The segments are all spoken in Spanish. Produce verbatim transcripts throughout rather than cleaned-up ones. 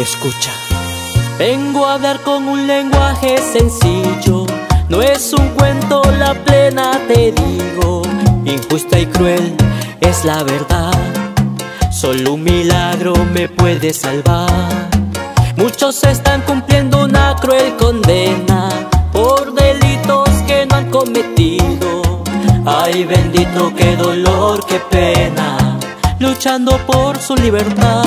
Escucha, vengo a hablar con un lenguaje sencillo. No es un cuento, la plena te digo. Injusta y cruel es la verdad. Solo un milagro me puede salvar. Muchos están cumpliendo una cruel condena por delitos que no han cometido. Ay, bendito, qué dolor, qué pena, luchando por su libertad.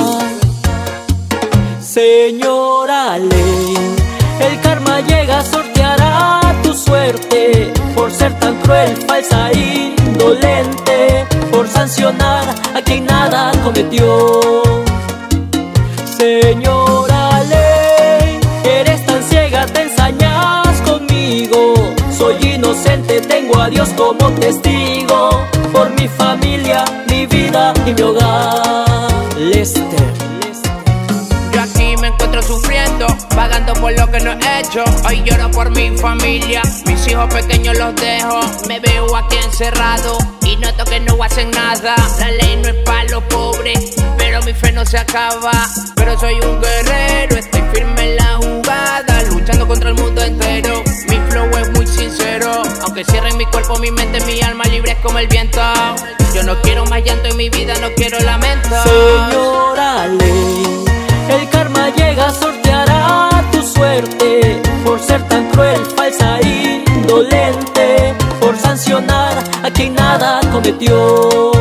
Señora ley, el karma llega a sortear a tu suerte por ser tan cruel, falsa e indolente, por sancionar a quien nada cometió. Señora ley, eres tan ciega, te ensañas conmigo. Soy inocente, tengo a Dios como testigo, por mi familia, mi vida y mi hogar. Lester. Yo aquí me encuentro sufriendo, pagando por lo que no he hecho. Hoy lloro por mi familia, mis hijos pequeños los dejo. Me veo aquí encerrado y noto que no hacen nada. La ley no es para los pobres, pero mi fe no se acaba. Pero soy un guerrero, estoy firme en la jugada, luchando contra el mundo entero. Mi flow es muy sincero, aunque cierren mi cuerpo, mi mente, mi alma, libre es como el viento. Yo no quiero más llanto en mi vida, no quiero lamento. Señora ley, el karma llega a sortear a tu suerte por ser tan cruel, falsa e indolente, por sancionar a quien nada cometió.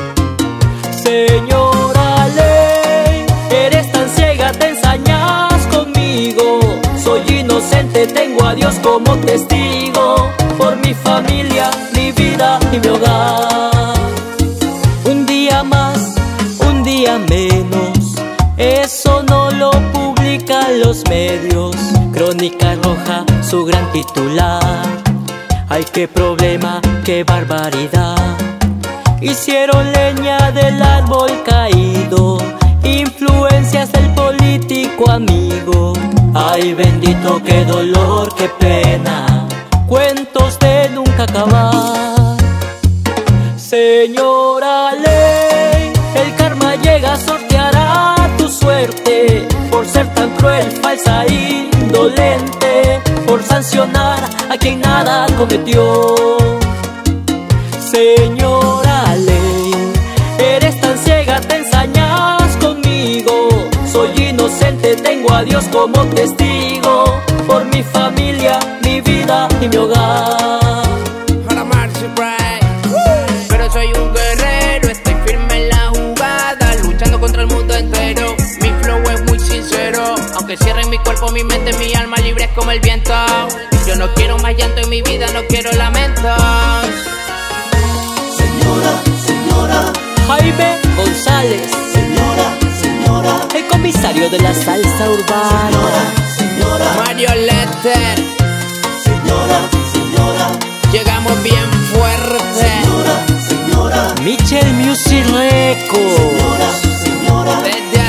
Señora ley, eres tan ciega, te ensañas conmigo. Soy inocente, tengo a Dios como testigo, por mi familia, mi vida y mi hogar. Un día más, un día menos, eso no lo publican los medios. Crónica Roja, su gran titular. Ay, qué problema, qué barbaridad. Hicieron leña del árbol caído, influencias del político amigo. Ay, bendito, qué dolor, qué pena, cuentos de nunca acabar. Señora ley, el karma llega a sortear a tu suerte por ser tan cruel, falsa e indolente, por sancionar a quien nada cometió. Señora ley, eres tan ciega, te ensañas conmigo. Soy inocente, tengo a Dios como testigo, por mi familia, mi vida y mi hogar. Pero soy un guerrero, estoy firme en la jugada, luchando contra el mundo entero. Mi flow es muy sincero, aunque cierren mi cuerpo, mi mente, mi alma, libre es como el viento. Yo no quiero más llanto en mi vida, no quiero lamentos. Señora, señora, Jaime González, señora, señora, el comisario de la salsa urbana. señora, Mario Lester, señora, señora, llegamos bien fuerte. señora, señora, Michel Music Records. señora, señora, Desde